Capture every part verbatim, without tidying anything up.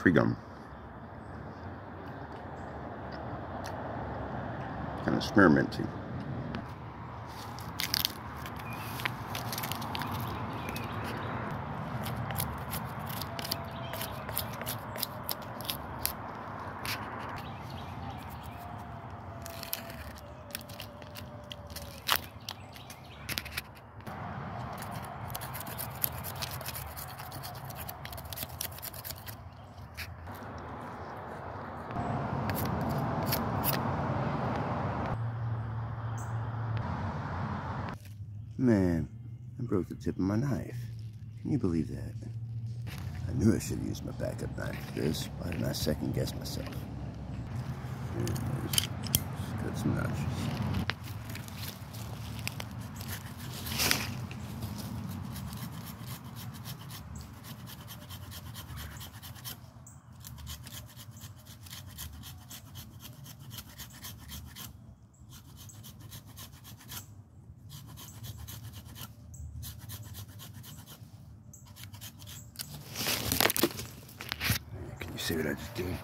free gum. Kind of experimenting. Man, I broke the tip of my knife. Can you believe that? I knew I should have used my backup knife for this. Why didn't I second guess myself? Anyways, just cut some notches. See what I just did?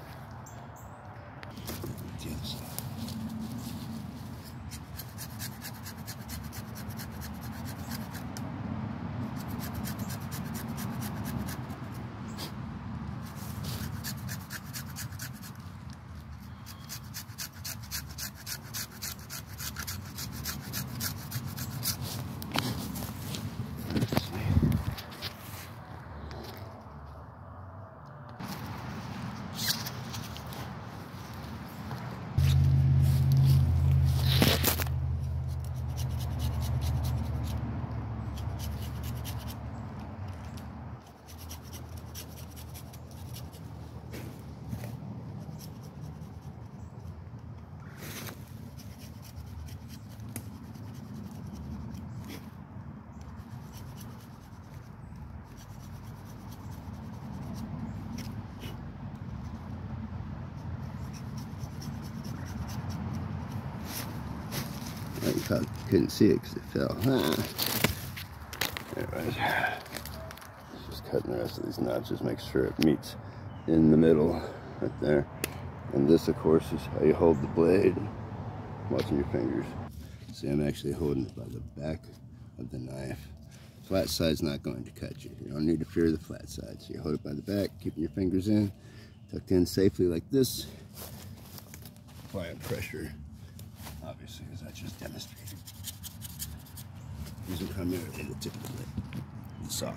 You probably couldn't see it because it fell. Ah. Anyways, just cutting the rest of these notches, make sure it meets in the middle right there. And this, of course, is how you hold the blade, watching your fingers. See, I'm actually holding it by the back of the knife. Flat side's not going to cut you. You don't need to fear the flat side. So you hold it by the back, keeping your fingers in, tucked in safely like this. Applying pressure, obviously, as I just demonstrated. Using primarily the tip of the blade, the saw.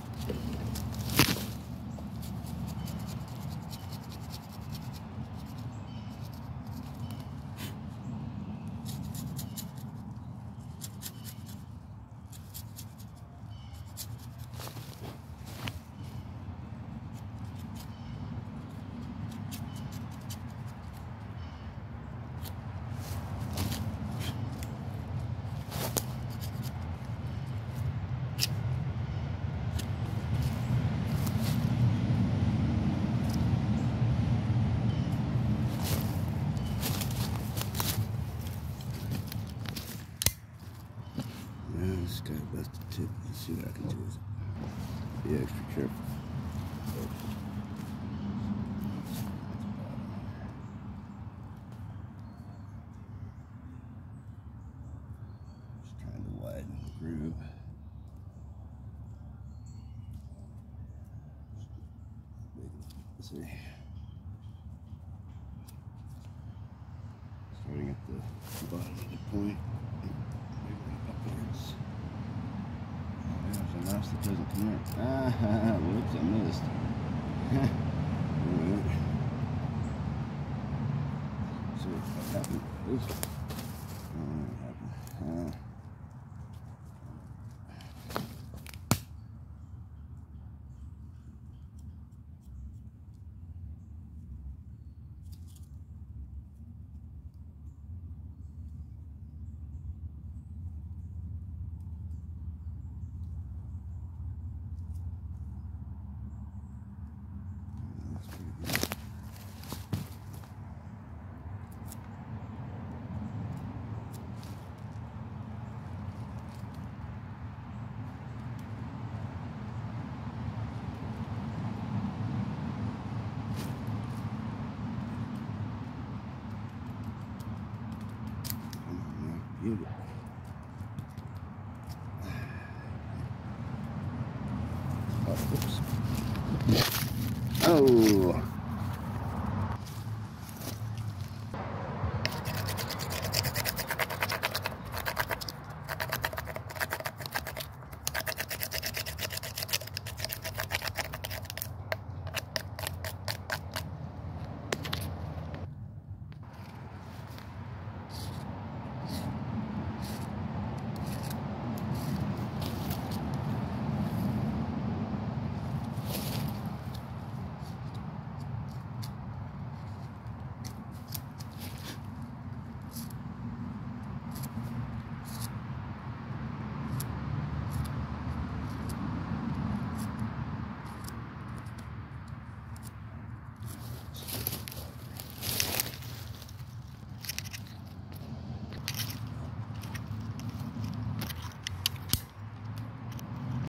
Just got to bust the tip. Let's see what I can do with it. Be extra careful. Just trying to widen the groove. Let's see. Starting at the bottom of the point. Upwards. There's a mouse that doesn't come out. Ah, whoops, I missed. Alright. See what happened. Oops. What happened? Uh, beauty. Oh, oops. Oh.